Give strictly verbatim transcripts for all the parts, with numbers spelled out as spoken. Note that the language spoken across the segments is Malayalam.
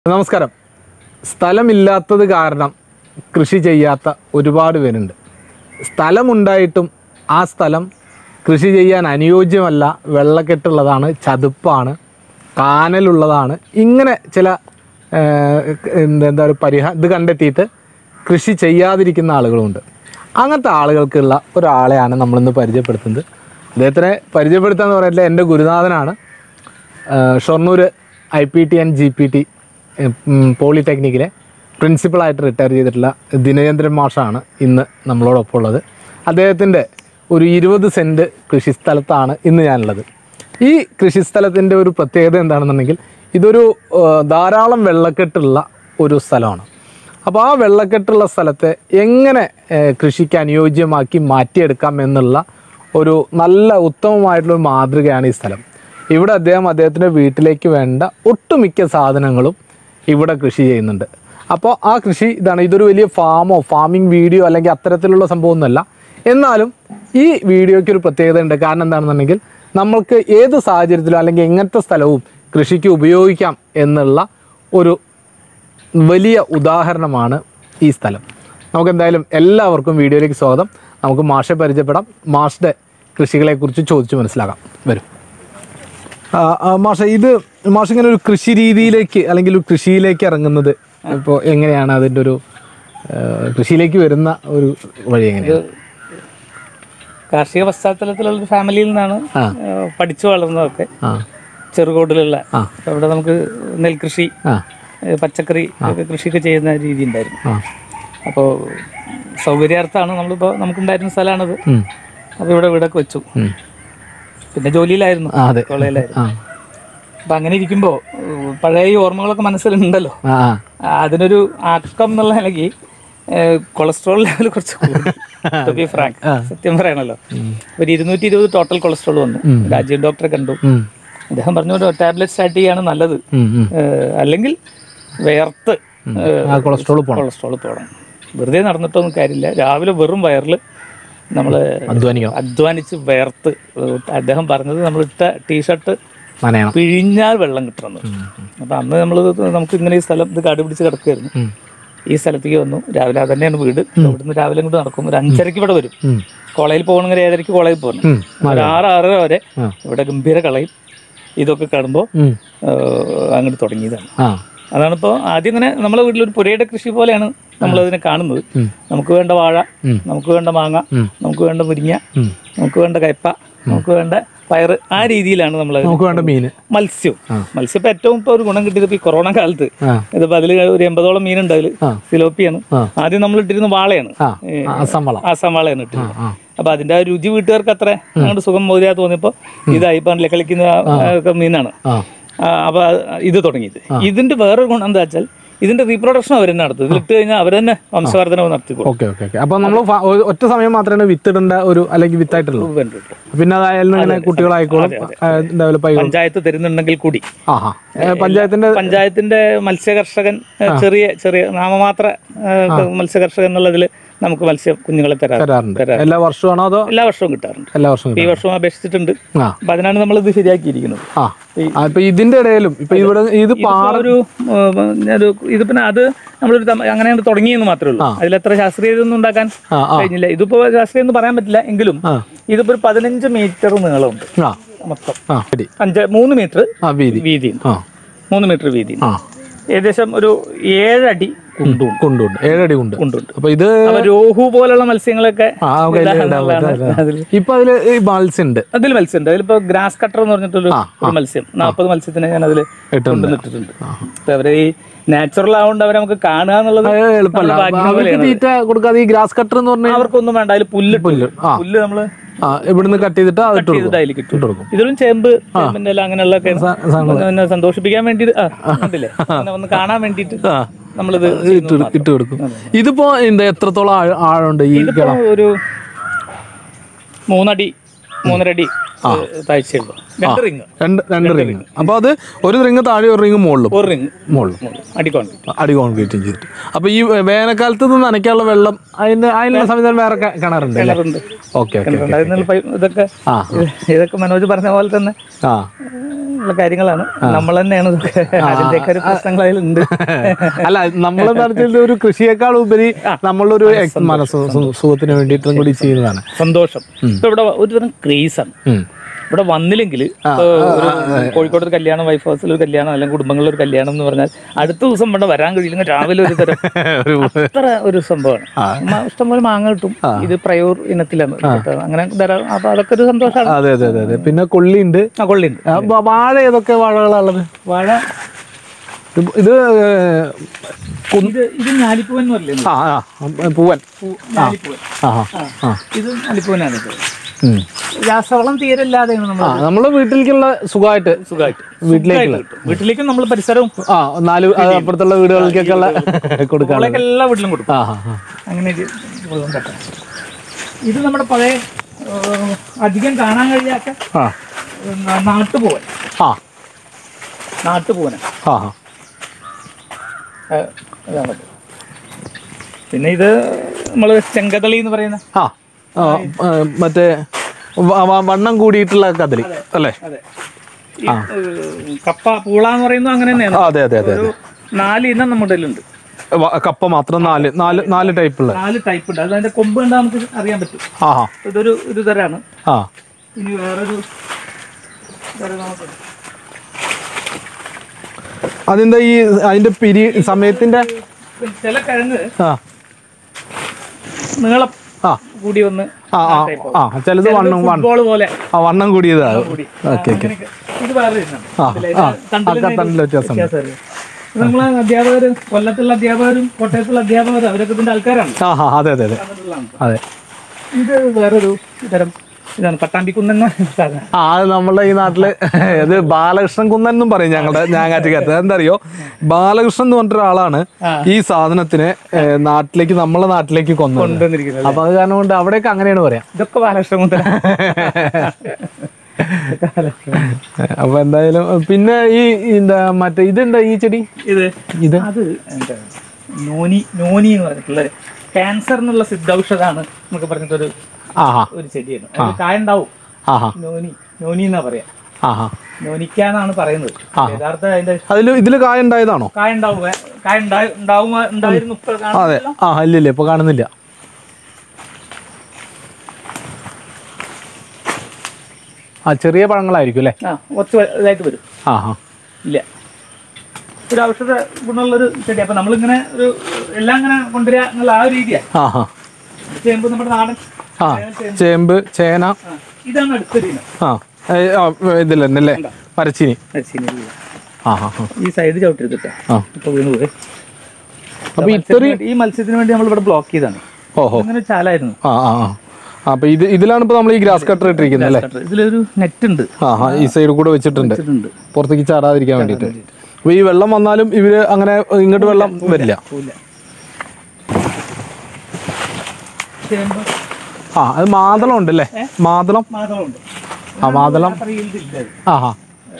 നമസ്കാരം. സ്ഥലമില്ലാത്തത് കാരണം കൃഷി ചെയ്യാത്ത ഒരുപാട് പേരുണ്ട്. സ്ഥലമുണ്ടായിട്ടും ആ സ്ഥലം കൃഷി ചെയ്യാൻ അനുയോജ്യമല്ല, വെള്ളക്കെട്ടുള്ളതാണ്, ചതുപ്പാണ്, കാനലുള്ളതാണ്. ഇങ്ങനെ ചില എന്താ ഒരു പരിഹാരം ഇത് കണ്ടെത്തിയിട്ട് കൃഷി ചെയ്യാതിരിക്കുന്ന ആളുകളുമുണ്ട്. അങ്ങനത്തെ ആളുകൾക്കുള്ള ഒരാളെയാണ് നമ്മളിന്ന് പരിചയപ്പെടുത്തുന്നത്. അദ്ദേഹത്തിനെ പരിചയപ്പെടുത്തുക എന്ന് പറയുന്നത് എൻ്റെ ഗുരുനാഥനാണ്. Shoranur I P T and G P T പോളിടെക്നിക്കിലെ പ്രിൻസിപ്പളായിട്ട് റിട്ടയർ ചെയ്തിട്ടുള്ള ദിനചന്ദ്രൻ മാഷാണ് ഇന്ന് നമ്മളോടൊപ്പം ഉള്ളത്. അദ്ദേഹത്തിൻ്റെ ഒരു ഇരുപത് സെൻറ്റ് കൃഷിസ്ഥലത്താണ് ഇന്ന് ഞാനുള്ളത്. ഈ കൃഷിസ്ഥലത്തിൻ്റെ ഒരു പ്രത്യേകത എന്താണെന്നുണ്ടെങ്കിൽ ഇതൊരു ധാരാളം വെള്ളക്കെട്ടുള്ള ഒരു സ്ഥലമാണ്. അപ്പോൾ ആ വെള്ളക്കെട്ടുള്ള സ്ഥലത്തെ എങ്ങനെ കൃഷിക്ക് അനുയോജ്യമാക്കി മാറ്റിയെടുക്കാം എന്നുള്ള ഒരു നല്ല ഉത്തമമായിട്ടുള്ളൊരു മാതൃകയാണ് ഈ സ്ഥലം. ഇവിടെ അദ്ദേഹം അദ്ദേഹത്തിൻ്റെ വീട്ടിലേക്ക് വേണ്ട ഒട്ടുമിക്ക സാധനങ്ങളും ഇവിടെ കൃഷി ചെയ്യുന്നുണ്ട്. അപ്പോൾ ആ കൃഷി ഇതാണ്. ഇതൊരു വലിയ ഫാമോ ഫാമിംഗ് വീഡിയോ അല്ലെങ്കിൽ അത്തരത്തിലുള്ള സംഭവമൊന്നുമല്ല. എന്നാലും ഈ വീഡിയോയ്ക്ക് ഒരു പ്രത്യേകത ഉണ്ട്. കാരണം എന്താണെന്നുണ്ടെങ്കിൽ നമ്മൾക്ക് ഏത് സാഹചര്യത്തിലും അല്ലെങ്കിൽ എങ്ങനത്തെ സ്ഥലവും കൃഷിക്ക് ഉപയോഗിക്കാം എന്നുള്ള ഒരു വലിയ ഉദാഹരണമാണ് ഈ സ്ഥലം. നമുക്ക് എന്തായാലും എല്ലാവർക്കും വീഡിയോയിലേക്ക് സ്വാഗതം. നമുക്ക് മാഷെ പരിചയപ്പെടാം. മാഷിൻ്റെ കൃഷികളെക്കുറിച്ച് ചോദിച്ച് മനസ്സിലാക്കാം. വരും മാഷ, ഇത് മാഷ ഇങ്ങനെ ഒരു കൃഷി രീതിയിലേക്ക് അല്ലെങ്കിൽ ഒരു കൃഷിയിലേക്ക് ഇറങ്ങുന്നത് ഇപ്പോൾ എങ്ങനെയാണ്? അതിൻ്റെ ഒരു കൃഷിയിലേക്ക് വരുന്ന ഒരു വഴി എങ്ങനെയാണ്? കാർഷിക പശ്ചാത്തലത്തിലുള്ള ഫാമിലിയിൽ നിന്നാണ് പഠിച്ചു വളർന്നതൊക്കെ. ചെറുകോട്ടിലുള്ള അവിടെ നമുക്ക് നെൽകൃഷി, പച്ചക്കറി കൃഷിയൊക്കെ ചെയ്യുന്ന രീതി ഉണ്ടായിരുന്നു. അപ്പോൾ സൗകര്യാർത്ഥമാണ് നമ്മളിപ്പോൾ നമുക്കുണ്ടായിരുന്ന സ്ഥലമാണത്. അപ്പോൾ ഇവിടെ വീടൊക്കെ വെച്ചു. പിന്നെ ജോലിയിലായിരുന്നു, കോളേജിലായിരുന്നു. അപ്പം അങ്ങനെ ഇരിക്കുമ്പോൾ പഴയ ഈ ഓർമ്മകളൊക്കെ മനസ്സിലുണ്ടല്ലോ. അതിനൊരു ആക്കം എന്നുള്ള നിലയ്ക്ക് കൊളസ്ട്രോൾ ലെവൽ കുറച്ച് കൂടി. ടു ബി ഫ്രാങ്ക്, സത്യം പറയണല്ലോ. ഒരു ഇരുന്നൂറ്റി ഇരുപത് ടോട്ടൽ കൊളസ്ട്രോൾ വന്നു. രാജീവ് ഡോക്ടറെ കണ്ടു. അദ്ദേഹം പറഞ്ഞു ടാബ്ലറ്റ് സ്റ്റാർട്ട് ചെയ്യാണ് നല്ലത്, അല്ലെങ്കിൽ വേർത്ത് കൊളസ്ട്രോൾ കൊളസ്ട്രോൾ പോകണം. വെറുതെ നടന്നിട്ടൊന്നും കാര്യമില്ല. രാവിലെ വെറും വയറിൽ നമ്മൾ അധ്വാനിച്ച് വേർത്ത്, അദ്ദേഹം പറഞ്ഞത് നമ്മൾ ഇട്ട ടീഷർട്ട് പിഴിഞ്ഞാൽ വെള്ളം കിട്ടണം. അപ്പം അന്ന് നമ്മൾ നമുക്ക് ഇങ്ങനെ ഈ സ്ഥലം ഇത് കാട് പിടിച്ച് കിടക്കുമായിരുന്നു. ഈ സ്ഥലത്തേക്ക് വന്നു. രാവിലെ അത് തന്നെയാണ് വീട്. ഇവിടുന്ന് രാവിലെ ഇങ്ങോട്ട് നടക്കും. ഒരു അഞ്ചരയ്ക്ക് ഇവിടെ വരും. കോളേജിൽ പോകണമെങ്കിൽ ഏഴരയ്ക്ക് കോളേജിൽ പോകണം. ഒരു ആറ് ആറര വരെ ഇവിടെ ഗംഭീര കളയും. ഇതൊക്കെ കാണുമ്പോൾ അങ്ങോട്ട് തുടങ്ങിയതാണ്. അതാണിപ്പോൾ ആദ്യം ഇങ്ങനെ നമ്മളെ വീട്ടിലൊരു പുരയുടെ കൃഷി പോലെയാണ് നമ്മളതിനെ കാണുന്നത്. നമുക്ക് വേണ്ട വാഴ, നമുക്ക് വേണ്ട മാങ്ങ, നമുക്ക് വേണ്ട മുരിങ്ങ, നമുക്ക് വേണ്ട കയ്പ, നമുക്ക് വേണ്ട പയറ്, ആ രീതിയിലാണ് നമ്മൾ. നമുക്ക് വേണ്ട മീൻ, മത്സ്യം. മത്സ്യം ഇപ്പം ഏറ്റവും ഇപ്പോൾ ഒരു ഗുണം കിട്ടിയത് ഈ കൊറോണ കാലത്ത്. ഇതിപ്പോൾ അതിൽ ഒരു എൺപതോളം മീനുണ്ട്. അതിൽ സിലോപ്പിയാണ്. ആദ്യം നമ്മൾ ഇട്ടിരുന്ന വാളയാണ്, ആസാം വാളയാണ് ഇട്ടിരുന്നത്. അപ്പൊ അതിന്റെ ആ രുചി വീട്ടുകാർക്ക് അത്ര അങ്ങോട്ട് സുഖം മോദിയാ തോന്നിയപ്പോൾ ഇതായി പറഞ്ഞില്ലേ കളിക്കുന്ന മീനാണ്. അപ്പൊ ഇത് തുടങ്ങിയത്. ഇതിന്റെ വേറൊരു ഗുണം എന്താ വെച്ചാൽ ഇതിന്റെ റീപ്രൊഡക്ഷൻ അവർ തന്നെ നടത്തും. ഇതിലിട്ട് കഴിഞ്ഞാൽ അവർ തന്നെ വംശവർദ്ധനവ് നടത്തിക്കോളും. Okay okay okay. അപ്പൊ നമ്മൾ ഒറ്റ സമയം മാത്രമേ വിത്തിടേണ്ട ഒരു അല്ലെങ്കിൽ വിത്തായിട്ടുള്ളൂ. പിന്നെ അതായാലും കുട്ടികളായിക്കോളും ഡെവലപ്പ് ആയി പഞ്ചായത്ത് തരുന്നുണ്ടെങ്കിൽ കൂടി. പഞ്ചായത്തിന്റെ പഞ്ചായത്തിന്റെ മത്സ്യകർഷകൻ, ചെറിയ ചെറിയ നാമമാത്ര മത്സ്യകർഷകൻ എന്നുള്ളതിൽ നമുക്ക് മത്സ്യം കുഞ്ഞുങ്ങളെ തരാറുണ്ട്. എല്ലാ വർഷമാണോ അതോ? എല്ലാ വർഷവും കിട്ടാറുണ്ട്. എല്ലാ വർഷവും ഈ വർഷവും അപേക്ഷിച്ചിട്ടുണ്ട്. അപ്പൊ അതിനാണ് നമ്മൾ ഇത് ശരിയാക്കിയിരിക്കുന്നത്. ഇതിന്റെ ഇടയിലും ഇപ്പൊ ഇവിടെ ഇത് ഒരു ഇത് പിന്നെ അത് നമ്മളൊരു അങ്ങനെ തുടങ്ങിയെന്ന് മാത്രമേ ഉള്ളൂ. അതിലെത്ര ശാസ്ത്രീയതൊന്നും ഉണ്ടാക്കാൻ കഴിഞ്ഞില്ല. ഇതിപ്പോ ശാസ്ത്രീയം എന്ന് പറയാൻ പറ്റില്ല. എങ്കിലും ഇതിപ്പോ ഒരു പതിനഞ്ച് മീറ്റർ നീളമുണ്ട് മൊത്തം. അഞ്ച് മൂന്ന് മീറ്റർ വീതി, മൂന്ന് മീറ്റർ വീതി, ഏകദേശം ഒരു ഏഴടി കുണ്ടുണ്ട്. ഏഴടി കൊണ്ട് കുണ്ടുണ്ട്. അപ്പൊ ഇത് രോഹു പോലുള്ള മത്സ്യങ്ങളൊക്കെ ഇപ്പൊ അതില് മത്സ്യം ഉണ്ട്. അതിൽ മത്സ്യം ഉണ്ട്. അതിലിപ്പോ ഗ്രാസ് കട്ടർ എന്ന് പറഞ്ഞിട്ടൊരു മത്സ്യം, നാൽപ്പത് മത്സ്യത്തിനെ ഞാൻ അതിൽ ഇട്ടിട്ടുണ്ട്. അപ്പൊ അവര് ഈ നാച്ചുറൽ ആവുകൊണ്ട് അവരെ നമുക്ക് കാണുക എന്നുള്ളത് എളുപ്പമല്ല. തീറ്റ കൊടുക്കാതെ ഈ ഗ്രാസ് കട്ടർ എന്ന് പറഞ്ഞാൽ അവർക്കൊന്നും വേണ്ട. അതിൽ പുല്ല് പുല്ല് പുല്ല് നമ്മള് ഇവിടുന്ന് കട്ട് ചെയ്തിട്ട് അതിലേക്ക് കൊടുക്കും. ഇതിലും ചേമ്പ്, ചേമ്പിന്റെ എല്ലാം അങ്ങനെയുള്ള സന്തോഷിപ്പിക്കാൻ വേണ്ടിട്ട് ഒന്ന് കാണാൻ വേണ്ടിട്ട് നമ്മളിത് ഇട്ട് കൊടുക്കും. ഇതിപ്പോ എന്താ എത്രത്തോളം ആഴമുണ്ട്? ഈ ഒരു മൂന്നടി മൂന്നരടി താഴ്ചയുള്ളൂ. രണ്ട് റിങ് രണ്ട് റിങ്. അപ്പൊ അത് ഒരു റിങ് താഴെ, ഒരു റിങ് മുകളിലും, ഒരു റിങ് മുകളിലും അടി കോൺക്രീറ്റ് അടി കോൺക്രീറ്റ് ചെയ്തിട്ട്. അപ്പൊ ഈ വേനൽക്കാലത്ത് നിന്ന് നനയ്ക്കാനുള്ള വെള്ളം അതിന്റെ അതിനുള്ള സംവിധാനം വേറെ കിണറുണ്ട്? കിണറുണ്ട്. ഓക്കെ. ഇതൊക്കെ ഇതൊക്കെ മനോജ് പറഞ്ഞ പോലെ തന്നെ ഉള്ള കാര്യങ്ങളാണ്. നമ്മൾ തന്നെയാണ് അതിന്റെയൊക്കെ ഒരു പ്രശ്നങ്ങൾ അതിലുണ്ട്. അല്ല, നമ്മൾ നടത്തിയത് ഒരു കൃഷിയേക്കാൾ ഉപരി നമ്മളൊരു മനസ്സ് സുഖത്തിന് വേണ്ടിയിട്ടും കൂടി ചെയ്യുന്നതാണ്. സന്തോഷം. ഇപ്പൊ ഇവിടെ ഒരു തരം ക്രേസാണ്. ഇവിടെ വന്നില്ലെങ്കിൽ കോഴിക്കോട് ഒരു കല്യാണം, വൈഫ് ഹൗസിൽ ഒരു കല്യാണം, അല്ലെങ്കിൽ കുടുംബങ്ങളിൽ ഒരു കല്യാണം എന്ന് പറഞ്ഞാൽ അടുത്ത ദിവസം ഇവിടെ വരാൻ കഴിയില്ലെങ്കിൽ രാവിലെ ഒരു തരം അത്ര ഒരു സംഭവമാണ്. ഇഷ്ടംപോലെ മാങ്ങ കിട്ടും. ഇത് പ്രയോർ ഇനത്തിലാണ് അങ്ങനെ തരാം. അപ്പൊ അതൊക്കെ ഒരു സന്തോഷമാണ്. അതെ അതെ അതെ. പിന്നെ കൊള്ളിയുണ്ട്. ആ കൊള്ളിയുണ്ട്. വാഴ ഏതൊക്കെ വാഴകളാണുള്ളത്? വാഴ ഇത് ഇത് ഞാലിപ്പൂവൻ എന്ന് പറയില്ലേ? പൂവൻ. ഇത് ഞാലിപ്പൂവനാണ്. രാസവളം തീരല്ലാതെ നമ്മള് വീട്ടിലേക്കുള്ള സുഖമായിട്ട് സുഖമായിട്ട് വീട്ടിലേക്ക് വീട്ടിലേക്കും നമ്മൾ പരിസരവും ആ നാല് അപ്പുറത്തുള്ള വീടുകൾക്കൊക്കെ ഉള്ള കൊടുക്കാം. എല്ലാ വീട്ടിലും കൊടുക്കും. അങ്ങനെ ഇത് നമ്മുടെ പഴയ അധികം കാണാൻ കഴിയാത്ത നാട്ടുപോവൻ. ആ നാട്ടുപോവന. പിന്നെ ഇത് നമ്മള് ചെങ്കതളി എന്ന് പറയുന്ന മറ്റേ വണ്ണം കൂടിയിട്ടുള്ള കദളി അല്ലേ? കപ്പ പൂള എന്ന് പറയുന്നത് അങ്ങനെ തന്നെയാണ്. അതെ അതെ അതെ. നാല് ഇനം നമ്മുടെ കയ്യിലുണ്ട്. കപ്പ മാത്രം നാല് നാല് നാല് ടൈപ്പ് ഉള്ള നാല് ടൈപ്പ് ഉണ്ട്. അത് അതിന്റെ കൊമ്പ് കണ്ടാൽ നമുക്ക് അറിയാൻ പറ്റും. ഇതൊരു ഒരു തരാണ്. ആ ഇനി വേറൊരു അതിന്റെ ഈ അതിന്റെ പിരി സമയത്തിന്റെ ചില കിഴങ്ങ് നീളം കൂടി വന്ന് ചിലത് വണ്ണം ഫുട്ബോൾ പോലെ വണ്ണം കൂടിയതാണ്. ഇത് വേറെ വ്യത്യാസം. നമ്മളെ അധ്യാപകര്, കൊല്ലത്തുള്ള അധ്യാപകരും കോട്ടയത്തുള്ള അധ്യാപകരും അവരൊക്കെ ഇതിന്റെ ആൾക്കാരാണ്. അതെ അതെ അതെ. ഇത് വേറൊരു തരം ഇതാണ് പട്ടാമ്പി കുന്നൻ. ആ അത് നമ്മളെ ഈ നാട്ടില് ഇത് ബാലകൃഷ്ണൻ കുന്നൻ എന്നും പറയും ഞങ്ങളുടെ ഞാങ്ങാറ്റുകാരത്ത്. എന്താ അറിയോ, ബാലകൃഷ്ണൻ എന്ന് പറഞ്ഞിട്ട് ഒരാളാണ് ഈ സാധനത്തിനെ നാട്ടിലേക്ക് നമ്മളെ നാട്ടിലേക്ക് കൊണ്ടുവന്നിരിക്കുന്നത്. അപ്പൊ അത് കാരണം കൊണ്ട് അവിടെയൊക്കെ അങ്ങനെയാണ് പറയാം. ഇതൊക്കെ ബാലകൃഷ്ണൻ കുന്നൻ. അപ്പൊ എന്തായാലും പിന്നെ ഈ എന്താ മറ്റേ ഇതെന്താ ഈ ചെടി? ഇത് ഇത് അത് നോനി നോനി എന്ന് പറഞ്ഞിട്ടുള്ള ക്യാൻസർ എന്നുള്ള സിദ്ധൌഷധാണ് എന്നൊക്കെ പറഞ്ഞിട്ടൊരു ഒരു ചെടിയാണ്. കായ ഉണ്ടാവും. നോനി നോനി എന്നാ പറയാ. നോനിക്കാന്നാണ് പറയുന്നത്. യഥാർത്ഥ അതിന്റെ അതില് ഇതില് കായ ഉണ്ടായതാണോ? കായ ഉണ്ടാവും. കായ ഉണ്ടായിരുന്നു. അതെ. ആ ഇല്ലില്ല, ഇപ്പൊ കാണുന്നില്ല. ആ ചെറിയ പഴങ്ങളായിരിക്കും അല്ലേ? കുറച്ച് ഇതായിട്ട് വരും. ആ ഇല്ല, ഒരു ഔഷധ ഗുണമുള്ളൊരു ചെടി. അപ്പൊ നമ്മളിങ്ങനെ ഒരു എല്ലാം ഇങ്ങനെ കൊണ്ടുവരിക എന്നുള്ള ആ ഒരു രീതിയാണ്. ചേമ്പ് നമ്മുടെ നാടൻ ചേമ്പ്, ചേന. ഇതാണ് അടുത്തൊരു ഇനം. ആ ഇതിലല്ലേ മരച്ചീനി. ഈ സൈഡ് ചവിട്ടിരുത്തിട്ടാ ഇപ്പൊ വീണ് പോയി. അപ്പൊ ഇത്രയും ഈ മത്സ്യത്തിന് വേണ്ടി നമ്മൾ ഇവിടെ ബ്ലോക്ക് ചെയ്താണ്. ഓഹോ, അങ്ങനെ ചാലായിരുന്നു. ആ ആ അപ്പൊ ഇത് ഇതിലാണ് ഇപ്പൊ നമ്മൾ ഈ ഗ്രാസ് കട്ടർ ഇട്ടിരിക്കുന്നത് അല്ലേ? ഇതിലൊരു നെറ്റ് ഉണ്ട്. ആ ഈ സൈഡ് കൂടെ വെച്ചിട്ടുണ്ട് പുറത്തേക്ക് ചാടാതിരിക്കാൻ വേണ്ടിട്ട്. അപ്പൊ ഈ വെള്ളം വന്നാലും ഇവര് അങ്ങനെ ഇങ്ങോട്ട് വെള്ളം വരില്ല. ആ അത് മാതളം ഉണ്ട് അല്ലേ? മാതളം. ആ മാതളം. ആ ഹാ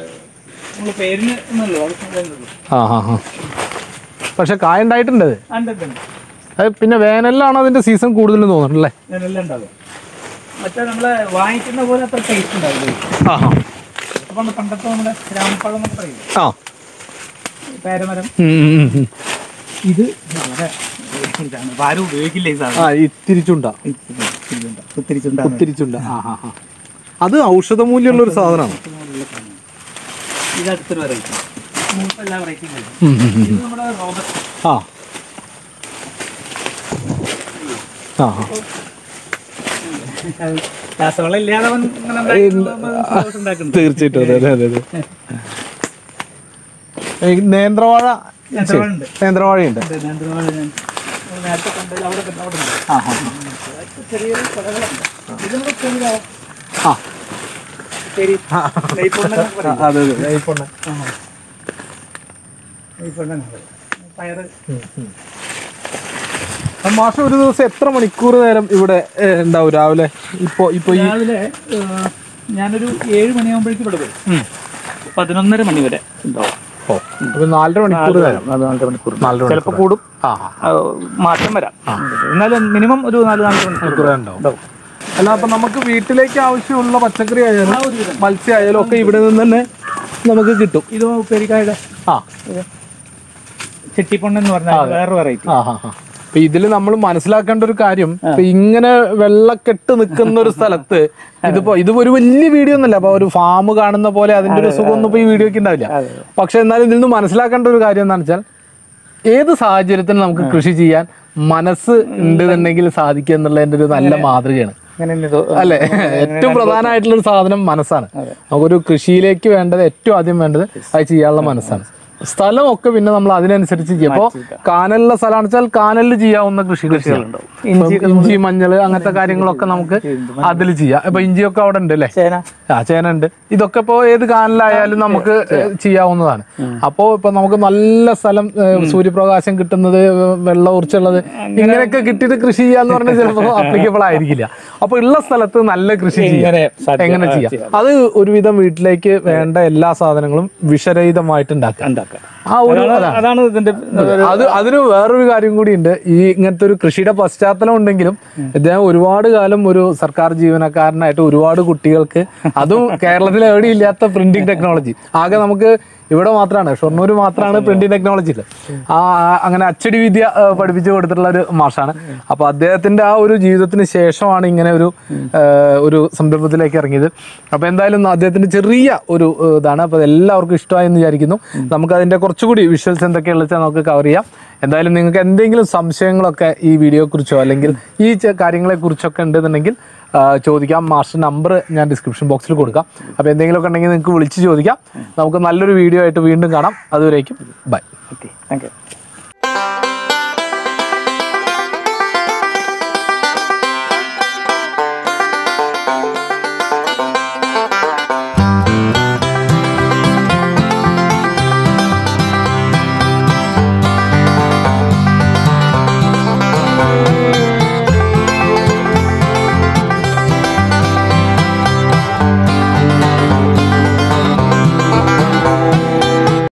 ആ ഹാ ഹാ പക്ഷെ കായ ഉണ്ടായിട്ടുണ്ട്. അത് പിന്നെ വേനലിലാണ് അതിന്റെ സീസൺ കൂടുതൽ തോന്നുന്നുണ്ടല്ലേ? മറ്റേ നമ്മളെ വാങ്ങിക്കുന്ന പോലെ അത്ര ടേസ്റ്റ് ഉണ്ടാവില്ല. പണ്ടത്തെ നമ്മുടെ രാമപ്പഴം എന്നൊക്കെ പറയും. ആ പേരമരം. ഇത് ആരും ഉപയോഗിക്കില്ല ഈ സാധനം. തിരിച്ചുണ്ട. അത് ഔഷധ മൂല്യമുള്ള ഒരു സാധനമാണ്. ഇത് അടുത്തൊരു വെറൈറ്റി. എല്ലാ വെറൈറ്റിയും ഇത് നമ്മുടെ റോബസ്റ്റ്. ആ രാസവളം ഇല്ലാതെ തീർച്ചയായിട്ടും. അതെ അതെ അതെ. നേന്ത്രവാഴ നേന്ത്രവാഴയുണ്ട്. മാസം ഒരു ദിവസം എത്ര മണിക്കൂർ നേരം ഇവിടെ ഉണ്ടാവും രാവിലെ? ഇപ്പൊ ഇപ്പൊ രാവിലെ ഞാനൊരു ഏഴ് മണിയാകുമ്പോഴേക്കും ഇവിടെ വരും. പതിനൊന്നര മണി വരെ ഉണ്ടാവും. നാലര മണിക്കൂർ നേരം. നാലര മണിക്കൂർ ചിലപ്പോൾ കൂടും, മാറ്റം വരാം. എന്നാലും മിനിമം ഒരു നാല് നാലര മണിക്കൂർ ഉണ്ടാവും. അല്ല, അപ്പൊ നമുക്ക് വീട്ടിലേക്ക് ആവശ്യമുള്ള പച്ചക്കറി ആയാലും മത്സ്യം ആയാലും ഒക്കെ ഇവിടെ നിന്ന് തന്നെ നമുക്ക് കിട്ടും. ഇത് പെരിക്കായുടെ ആ ചെട്ടിപ്പൊണ്ണെന്ന് പറഞ്ഞാൽ വേറെ വെറൈറ്റി. ആ ഹാ ഹാ അപ്പൊ ഇതിൽ നമ്മൾ മനസ്സിലാക്കേണ്ട ഒരു കാര്യം, ഇപ്പൊ ഇങ്ങനെ വെള്ളക്കെട്ട് നിൽക്കുന്ന ഒരു സ്ഥലത്ത് ഇതിപ്പോ ഇത് ഒരു വലിയ വീഡിയോ ഒന്നല്ല, അപ്പൊ ഒരു ഫാം കാണുന്ന പോലെ അതിന്റെ ഒരു സുഖമൊന്നും ഇപ്പൊ ഈ വീഡിയോക്ക് ഉണ്ടാവില്ല. പക്ഷെ എന്നാലും ഇതിൽ നിന്ന് മനസ്സിലാക്കേണ്ട ഒരു കാര്യം എന്താണെന്ന് വെച്ചാൽ ഏത് സാഹചര്യത്തിനും നമുക്ക് കൃഷി ചെയ്യാൻ മനസ്സ് ഉണ്ടെന്നുണ്ടെങ്കിൽ സാധിക്കുക എന്നുള്ളതിന്റെ ഒരു നല്ല മാതൃകയാണ് അല്ലെ. ഏറ്റവും പ്രധാനമായിട്ടുള്ള ഒരു സാധനം മനസ്സാണ്. നമുക്കൊരു കൃഷിയിലേക്ക് വേണ്ടത് ഏറ്റവും ആദ്യം വേണ്ടത് അത് ചെയ്യാനുള്ള മനസ്സാണ്. സ്ഥലമൊക്കെ പിന്നെ നമ്മൾ അതിനനുസരിച്ച് ചെയ്യാം. അപ്പോൾ കാനലിലുള്ള സ്ഥലമാണെന്ന് വെച്ചാൽ കാനലിൽ ചെയ്യാവുന്ന കൃഷി കൃഷികളുണ്ടാവും. ഇഞ്ചി, മഞ്ഞൾ, അങ്ങനത്തെ കാര്യങ്ങളൊക്കെ നമുക്ക് അതിൽ ചെയ്യാം. ഇപ്പൊ ഇഞ്ചിയൊക്കെ അവിടെ ഉണ്ട് അല്ലേ, ആ ചേന ഉണ്ട്. ഇതൊക്കെ ഇപ്പോൾ ഏത് കാനലായാലും നമുക്ക് ചെയ്യാവുന്നതാണ്. അപ്പോൾ ഇപ്പൊ നമുക്ക് നല്ല സ്ഥലം, സൂര്യപ്രകാശം കിട്ടുന്നത്, വെള്ളം ഉറച്ചുള്ളത്, ഇങ്ങനെയൊക്കെ കിട്ടിയിട്ട് കൃഷി ചെയ്യാന്ന് പറഞ്ഞാൽ ചിലപ്പോൾ അപ്ലിക്കബിൾ ആയിരിക്കില്ല. അപ്പൊ ഉള്ള സ്ഥലത്ത് നല്ല കൃഷി ചെയ്യാം. എങ്ങനെ ചെയ്യാം? അത് ഒരുവിധം വീട്ടിലേക്ക് വേണ്ട എല്ലാ സാധനങ്ങളും വിഷരഹിതമായിട്ട് ഉണ്ടാക്കാം. ആ ഒരു അതാണ് ഇതിന്റെ അത്. അതിന് വേറൊരു കാര്യം കൂടി ഉണ്ട്. ഈ ഇങ്ങനത്തെ ഒരു കൃഷിയുടെ പശ്ചാത്തലം ഉണ്ടെങ്കിലും ഇദ്ദേഹം ഒരുപാട് കാലം ഒരു സർക്കാർ ജീവനക്കാരനായിട്ട് ഒരുപാട് കുട്ടികൾക്ക്, അതും കേരളത്തിൽ എവിടെയും ഇല്ലാത്ത പ്രിന്റിംഗ് ടെക്നോളജി, ആകെ നമുക്ക് ഇവിടെ മാത്രമാണ്, ഷൊർണൂർ മാത്രമാണ് പ്രിന്റിംഗ് ടെക്നോളജി ഇല്ല. ആ അങ്ങനെ അച്ചടി വിദ്യ പഠിപ്പിച്ചു കൊടുത്തിട്ടുള്ള ഒരു മാഷാണ്. അപ്പൊ അദ്ദേഹത്തിന്റെ ആ ഒരു ജീവിതത്തിന് ശേഷമാണ് ഇങ്ങനെ ഒരു ഒരു സംരംഭത്തിലേക്ക് ഇറങ്ങിയത്. അപ്പൊ എന്തായാലും അദ്ദേഹത്തിന്റെ ചെറിയ ഒരു ഇതാണ്. അപ്പൊ എല്ലാവർക്കും ഇഷ്ടമായി എന്ന് വിചാരിക്കുന്നു. നമുക്ക് അതിന്റെ കുറച്ചുകൂടി വിഷ്വൽസ് എന്തൊക്കെയുള്ള വെച്ചാൽ നമുക്ക് കവർ ചെയ്യാം. എന്തായാലും നിങ്ങൾക്ക് എന്തെങ്കിലും സംശയങ്ങളൊക്കെ ഈ വീഡിയോയെ കുറിച്ചോ അല്ലെങ്കിൽ ഈ കാര്യങ്ങളെ കുറിച്ചൊക്കെ ഉണ്ടെന്നുണ്ടെങ്കിൽ ചോദിക്കാം. മാസ്റ്റർ നമ്പർ ഞാൻ ഡിസ്ക്രിപ്ഷൻ ബോക്സിൽ കൊടുക്കാം. അപ്പോൾ എന്തെങ്കിലുമൊക്കെ ഉണ്ടെങ്കിൽ നിങ്ങൾക്ക് വിളിച്ച് ചോദിക്കാം. നമുക്ക് നല്ലൊരു വീഡിയോ ആയിട്ട് വീണ്ടും കാണാം. അതുവരേക്കും ബൈ. Okay, thank you.